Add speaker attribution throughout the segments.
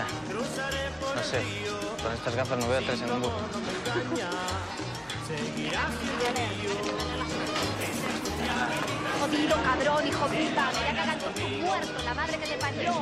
Speaker 1: fea?
Speaker 2: No sé, con estas gafas no veo a 3 en un bulto.
Speaker 3: Jodido, cabrón, hijo puta, me voy a cagar con tu muerto, la madre que te parió.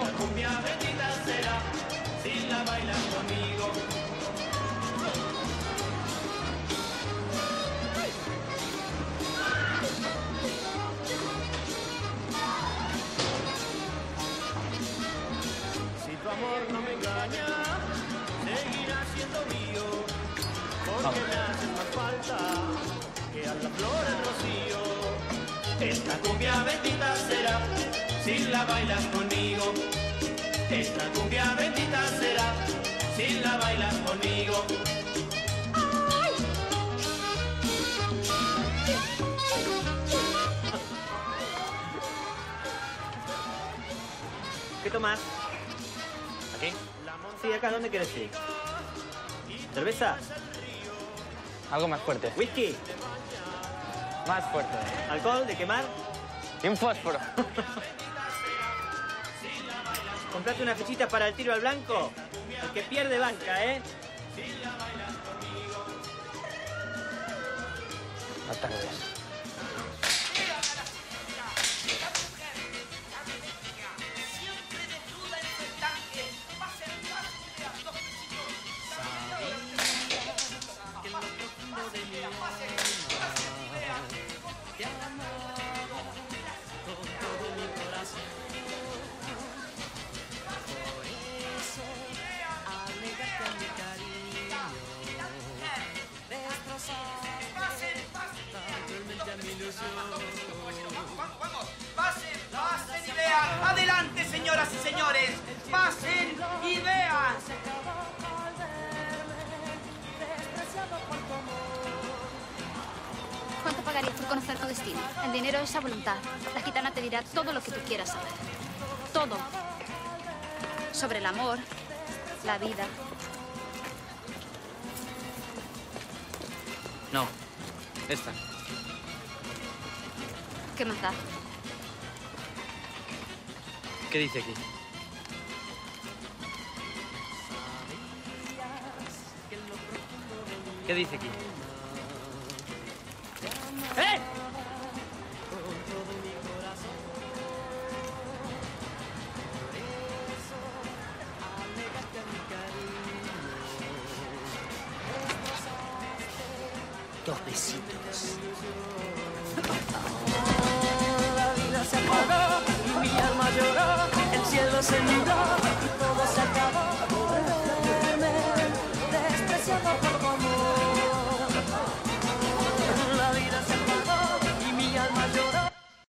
Speaker 4: Si tu amor no me engaña, seguirá siendo mío, porque me haces más falta que a la flor el rocío. Esta cumbia bendita será si la bailas conmigo. Esta cumbia bendita será si la bailas conmigo.
Speaker 1: ¿Qué tomas?
Speaker 2: ¿Aquí?
Speaker 1: Sí, acá. ¿Dónde quieres ir? ¿Cerveza?
Speaker 2: Algo más fuerte.
Speaker 1: ¿Whisky?
Speaker 2: Más fuerte.
Speaker 1: ¿Alcohol? ¿De quemar?
Speaker 2: Y un fósforo.
Speaker 1: ¿Compraste unas fichitas para el tiro al blanco? El que pierde banca, ¿eh?
Speaker 2: No tardes.
Speaker 5: Vamos, pasen y vean. Adelante, señoras y señores. Pasen y vean.
Speaker 3: ¿Cuánto pagarías por conocer tu destino? El dinero es a voluntad. La gitana te dirá todo lo que tú quieras saber. Todo. Sobre el amor, la vida.
Speaker 1: No. Esta.
Speaker 3: ¿Qué más da?
Speaker 1: ¿Qué dice aquí? ¿Qué dice aquí? ¡Eh! Dos besitos.
Speaker 4: La vida se apagó y mi alma lloró, el cielo se nubló y todo se acabó. Despreciado